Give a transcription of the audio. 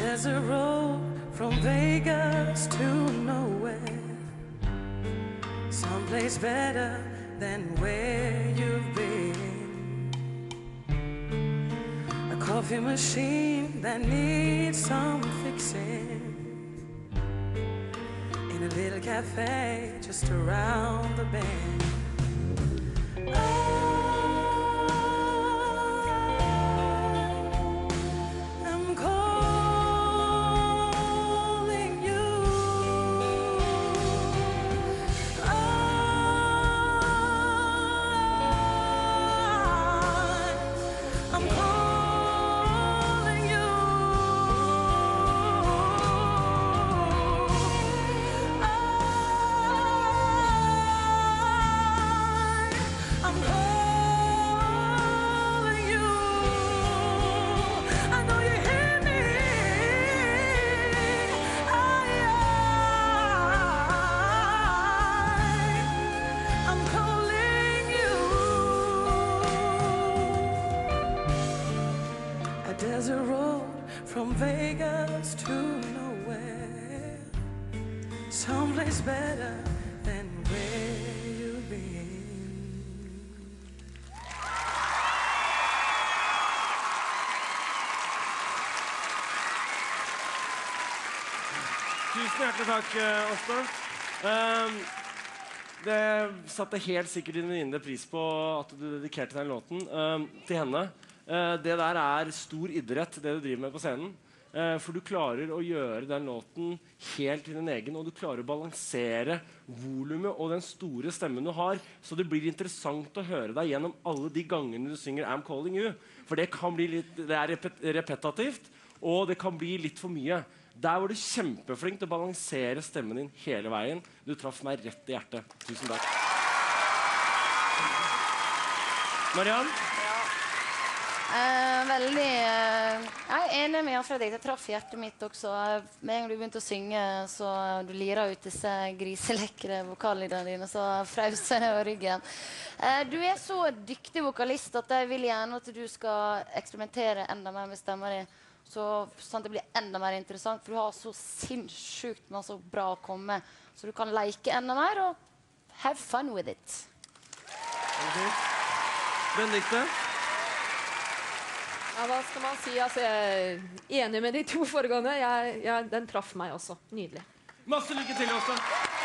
There's a road from Vegas to nowhere, someplace better than where you've been. A coffee machine that needs some fixing, in a little cafe just around the bend. There's a road from Vegas to nowhere, someplace better than where you've been. Tusen hjertelig takk, Åsta. Det satte helt sikkert din venninne pris på at du dedikerte den låten til henne. Det der stor idrett, det du driver med på scenen. For du klarer å gjøre den låten helt til din egen, og du klarer å balansere volumet og den store stemmen du har, så det blir interessant å høre deg gjennom alle de gangene du synger I'm Calling You. For det kan bli litt, det repetativt, og det kan bli litt for mye. Der var du kjempeflink til å balansere stemmen din hele veien. Du traff meg rett i hjertet. Tusen takk. Mariann? Jeg enig med Jan Fredrik. Jeg traff hjertet mitt også. Med en gang du begynte å synge, så du lirer ut disse griselekre vokallydene dine, så frauser over ryggen. Du så dyktig vokalist at jeg vil gjerne at du skal eksperimentere enda mer med stemmen din, sånn at det blir enda mer interessant, for du har så sinnssykt masse bra å komme med, så du kan leke enda mer og have fun with it. Benedikte? Ja, hva skal man si? Altså, jeg er enig med de to foregående. Den traff meg også. Nydelig. Masse lykke til også.